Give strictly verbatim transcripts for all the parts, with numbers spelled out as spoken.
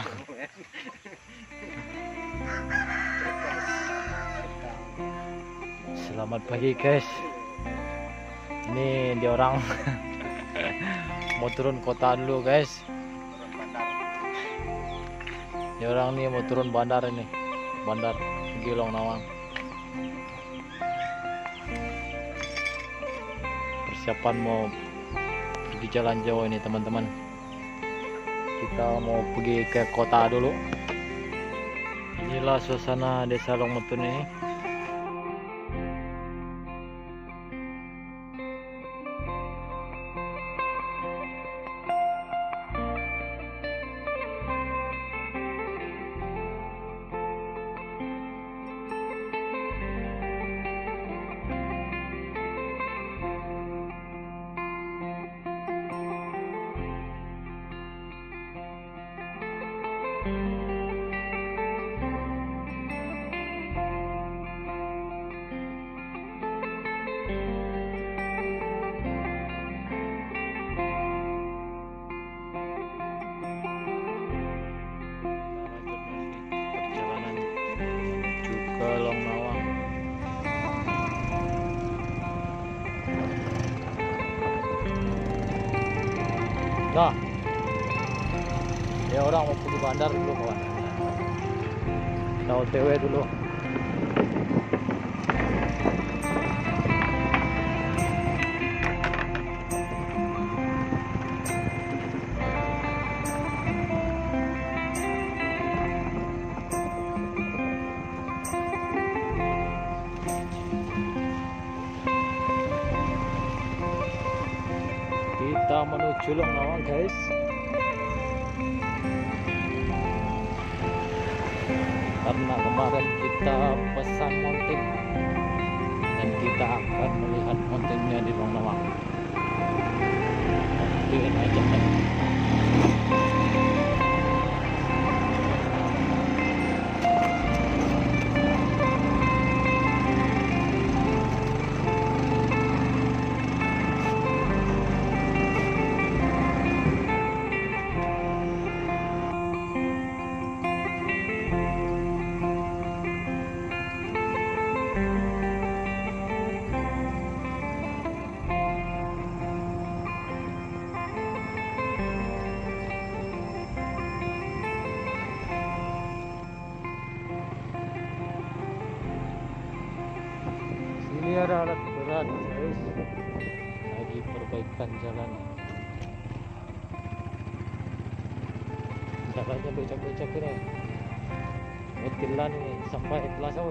Nawang. Selamat pagi guys. Ini dia orang mau turun kota dulu guys. Dia orang nih mau turun bandar ini, bandar Gilong Nawang. Persiapan mau pergi jalan jauh ini teman-teman. Kita mau pergi ke kota dulu. Inilah suasana desa Longmutun ini. Long Nawang. Nah, ya orang mau pergi bandar dulu kawan. Kita O T W dulu. Kita menuju Long Nawang guys. Karena kemarin kita pesan mountain dan kita akan melihat mountainnya di Long Nawang. Lihat aja kan. Ini ada alat berat guys, lagi perbaikan jalan. Jalannya becak-becak ini, motilan ini sampai Plaza.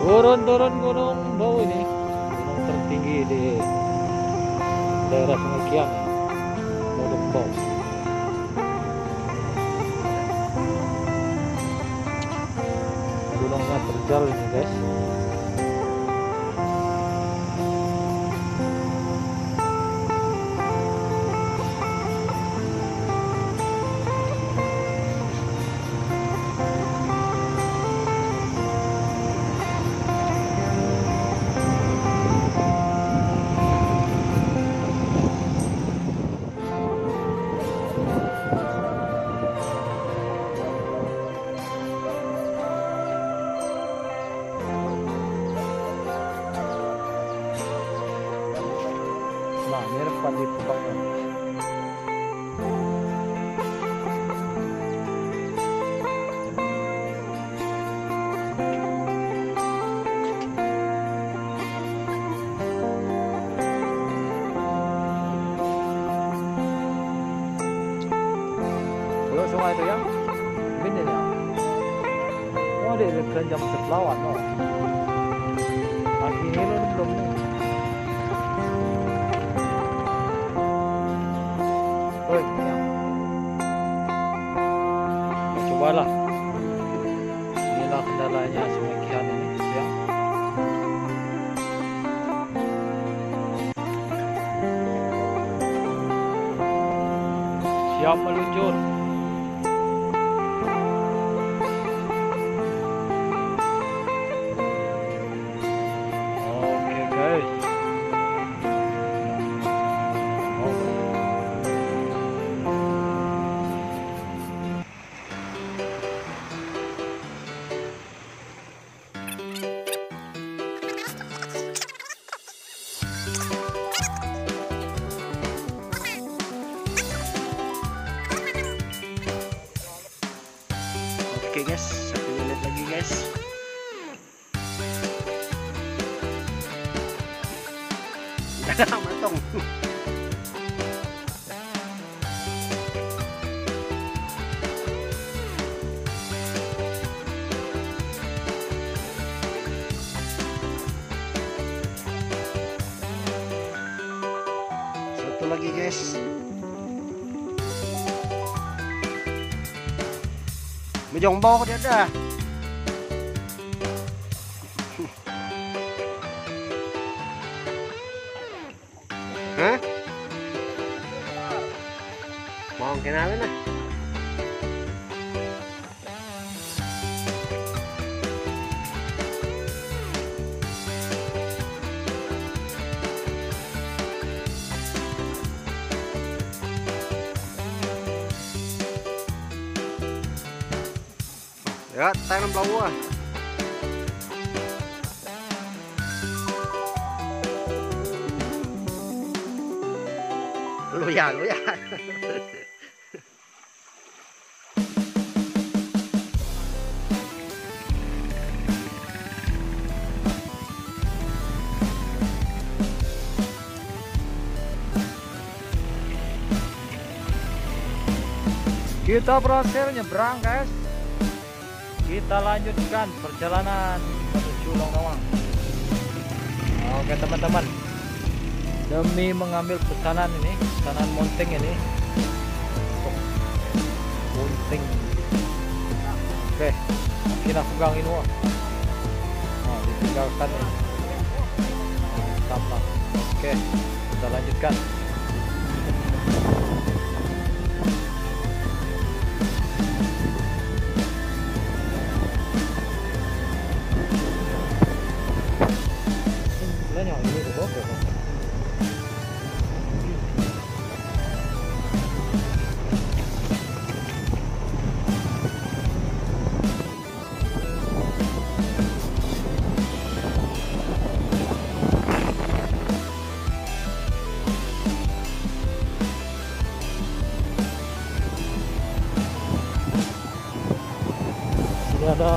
Turun-turun Gunung Bau ini, gunung tertinggi di daerah Sungai Kiang, Gunung Bau. Gunungnya terjal ini guys. Nah, ini repat di tempatnya. Kalau sungai itu ya, ini ya. Oh, dia keranjang terlawan, oh. Kaki ini belum nih. Oi, ya. Cobalah. Inilah kendalanya Sungai Kiang ini, ya. Siap meluncur. Oke, guys. Oke guys, satu menit lagi guys. Udah matong. Satu lagi guys. Mejong bawah dia dah. Hah? Mau kenalin lah. Ya, tangan bawah. Lu ya, lu ya. Kita berhasil nyebrang guys. Kita lanjutkan perjalanan menuju Longlawang. Oke teman-teman, demi mengambil pesanan ini, pesanan mounting ini untuk mounting. Oke, kita pegang ini wah. Nah, ditinggalkan ini. Mantap lah. Oke, kita lanjutkan. Ada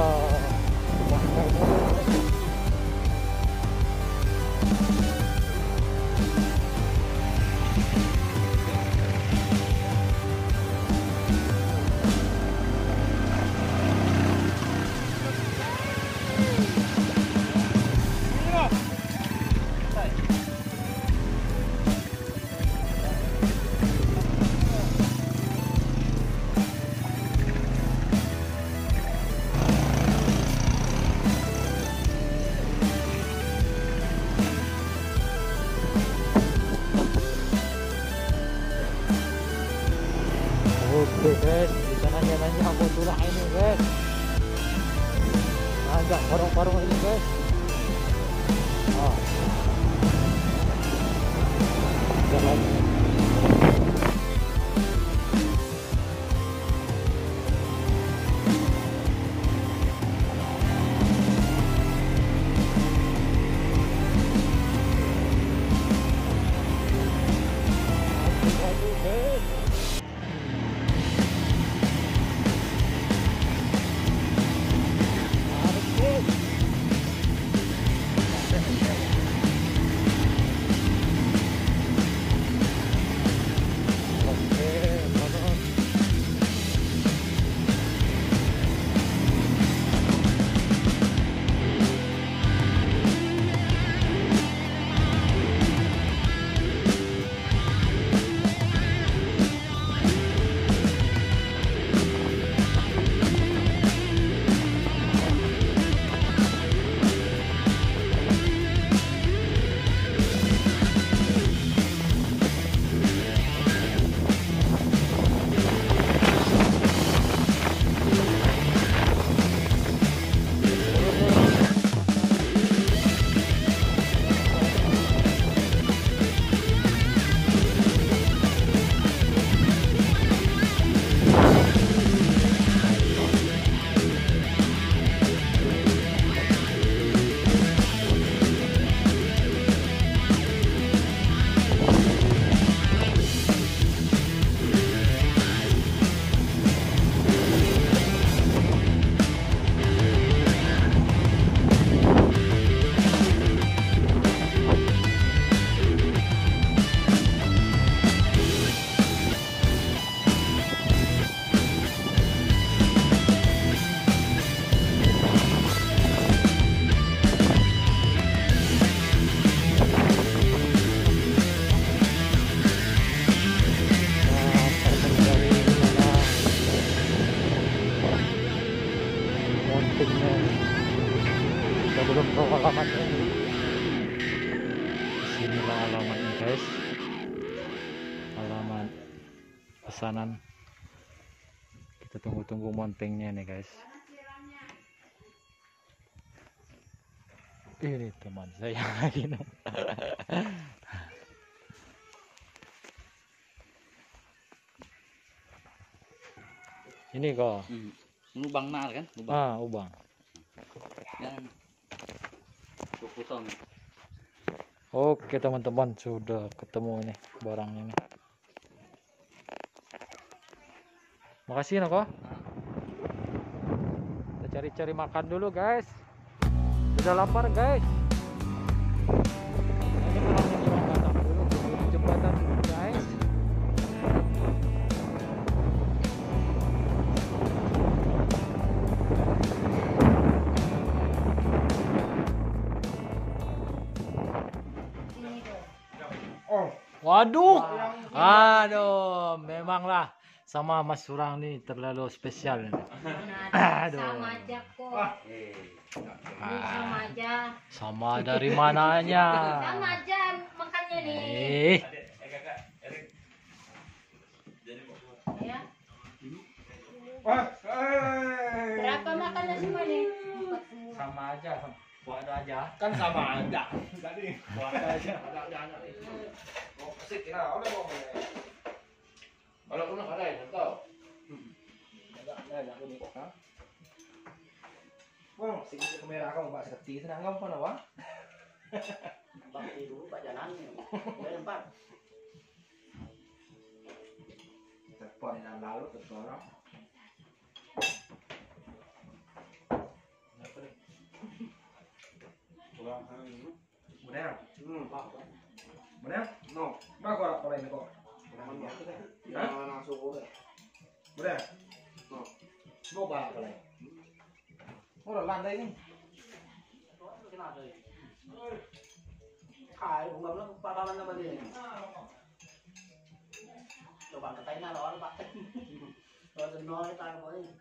Oke guys, kita nanya-nanya apa tulah ini guys. Ada parung-parung ini guys. Oh. Jalan. Kita belum tahu alamatnya. Disinilah alamatnya guys, alamat pesanan. Kita tunggu-tunggu montengnya nih guys. Ini teman saya lagi nih. Ini kok. Hmm. Lubang nar kan? Lubang. Ah, ubang. Jangan. Potong. Oke teman-teman, sudah ketemu nih barangnya nih. Makasih Noko. Kita cari-cari makan dulu guys. Sudah lapar guys. Ini pulangnya di Batam dulu, di jembatan guys. Waduh, aduh, memanglah sama Mas Surang nih terlalu spesial. Aduh. Sama aja kok. Ini sama aja. Sama dari mananya? Sama aja makannya nih. Eh, Ya. Berapa makannya semua nih? sama aja, ada aja. Kan sama aja. Tadi ada aja, ada ada ada. Mau kesik kira ada mau. Kalau pun ada ya, tahu. Ada ada aku nih kok. Wah, sing kamera kamu Pak seperti senang kamu apa nawa? Bakti dulu Pak jalan. Ya empat. Telepon yang lalu tersorong. Benar? Hmm, benar? No. Ba ko ako rin ko. Ha? Benar? No. Bo ba ako rin. Ora landai ni. Khai cũng ngầm lắm, ba ba năm năm đi. Đồ bạn cái tay nào đó bạn. Rồi đừng nói ta có đi.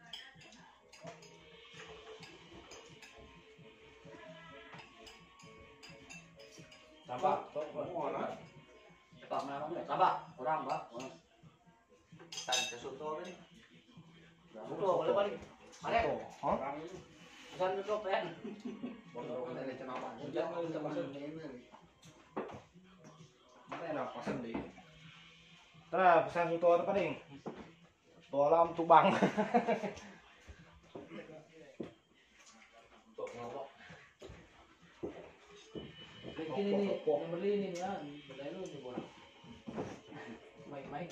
Apa? Semua na. Bạn nào nó phải ta ba, orang ba. Tante soto rin. Soto, boleh balik. Mari. Hah? Pesan soto pen. Bondo ko na rin siya naman. Jangan mo sa masuk. Mana enak pesan deh. Tara, pesan soto apa nih? Soto alam tubang. Untuk ngawak. Ini nih, yang beli ini ya, beli lu nih bola. Main-main.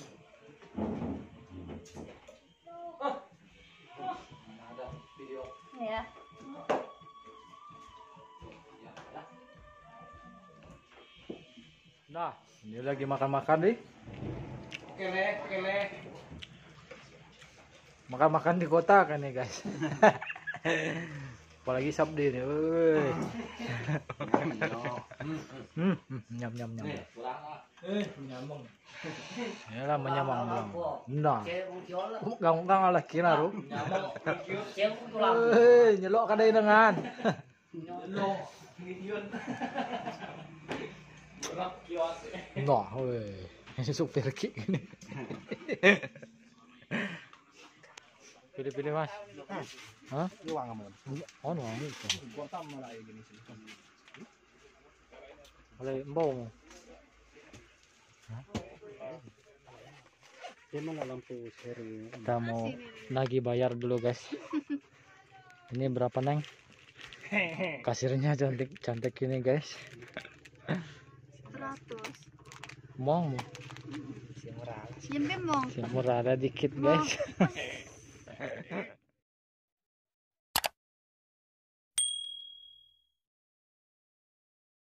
Ah. Mana ada video? Ya. Ya, ya. Nah, ini lagi makan-makan nih. Oke leh, oke leh. Makan-makan di kota kan nih guys. Apalagi Sabdi nih. Woi. Hmm, hmm, nyam nyam nyam. Kurang ah. Eh, menyamang. Yalah menyamang bang. Nah, Cewek mutiola. gang-gang ala kira ru. Nyamang. Cewek tulang. Eh, nyelok kadai dengan. Nyolong. Gideon. Berak kios. Nah, woi. Ini supir ki ini. Pilih-pilih mas. Hah? Luang aman. Oh, no, itu. Gua tam malah gini sih. Oleh embong. Dia mana lampu seri. Kita mau lagi bayar dulu guys. Ini berapa neng? Kasirnya cantik cantik ini guys. seratus. Mong, Yang bembong. si murah ada dikit guys.